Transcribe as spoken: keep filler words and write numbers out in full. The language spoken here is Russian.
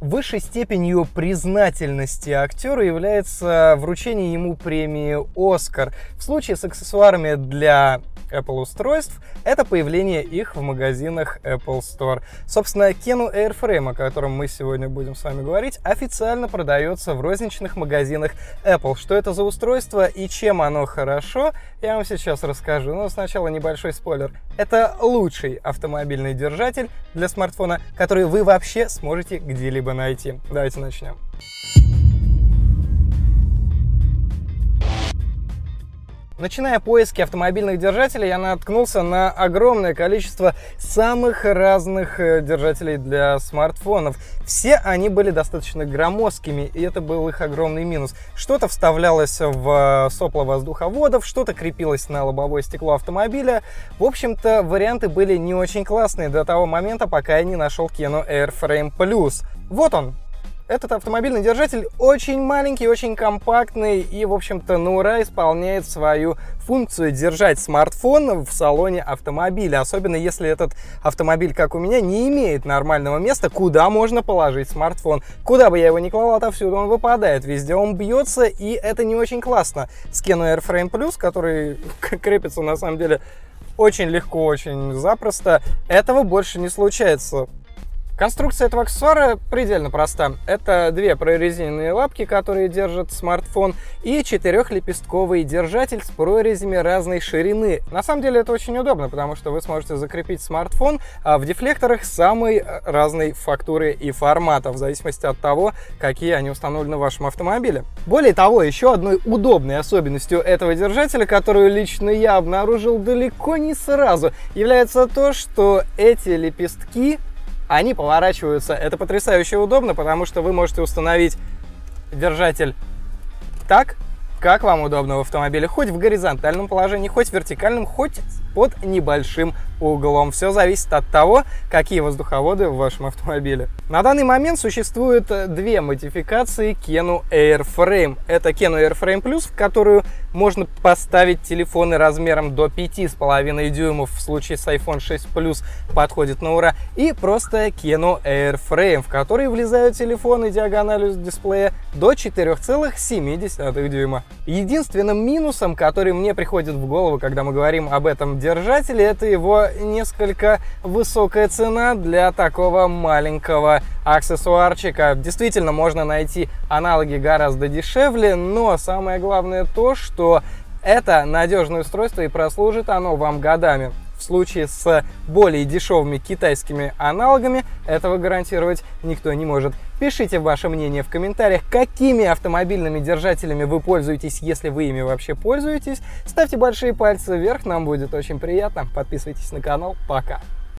Высшей степенью признательности актеру является вручение ему премии «Оскар». В случае с аксессуарами для Apple устройств это появление их в магазинах Apple Store. Собственно, Kenu AirFrame, о котором мы сегодня будем с вами говорить, официально продается в розничных магазинах Apple. Что это за устройство и чем оно хорошо, я вам сейчас расскажу. Но сначала небольшой спойлер. Это лучший автомобильный держатель для смартфона, который вы вообще сможете где-либо найти. Давайте начнем. Начиная поиски автомобильных держателей, я наткнулся на огромное количество самых разных держателей для смартфонов. Все они были достаточно громоздкими, и это был их огромный минус. Что-то вставлялось в сопла воздуховодов, что-то крепилось на лобовое стекло автомобиля. В общем-то, варианты были не очень классные до того момента, пока я не нашел Kenu AirFrame Plus. Вот он! Этот автомобильный держатель очень маленький, очень компактный и, в общем-то, на ура исполняет свою функцию держать смартфон в салоне автомобиля. Особенно если этот автомобиль, как у меня, не имеет нормального места, куда можно положить смартфон. Куда бы я его ни клал, отовсюду он выпадает, везде он бьется, и это не очень классно. С Kenu AirFrame Plus, который крепится, на самом деле, очень легко, очень запросто, этого больше не случается. Конструкция этого аксессуара предельно проста. Это две прорезиненные лапки, которые держат смартфон, и четырехлепестковый держатель с прорезями разной ширины. На самом деле это очень удобно, потому что вы сможете закрепить смартфон в дефлекторах самой разной фактуры и формата, в зависимости от того, какие они установлены в вашем автомобиле. Более того, еще одной удобной особенностью этого держателя, которую лично я обнаружил далеко не сразу, является то, что эти лепестки они поворачиваются. Это потрясающе удобно, потому что вы можете установить держатель так, как вам удобно в автомобиле. Хоть в горизонтальном положении, хоть в вертикальном, хоть под небольшим углом. Все зависит от того, какие воздуховоды в вашем автомобиле. На данный момент существует две модификации Kenu AirFrame. Это Kenu AirFrame Plus, в которую можно поставить телефоны размером до пяти с половиной дюймов, в случае с iPhone шесть плюс подходит на ура, и просто Kenu AirFrame, в который влезают телефоны диагональю дисплея до четырёх целых семи десятых дюйма. Единственным минусом, который мне приходит в голову, когда мы говорим об этом держателе, это его несколько высокая цена для такого маленького аксессуарчика. Действительно, можно найти аналоги гораздо дешевле, но самое главное то, что это надежное устройство и прослужит оно вам годами. В случае с более дешевыми китайскими аналогами этого гарантировать никто не может. Пишите ваше мнение в комментариях, какими автомобильными держателями вы пользуетесь, если вы ими вообще пользуетесь. Ставьте большие пальцы вверх, нам будет очень приятно. Подписывайтесь на канал. Пока!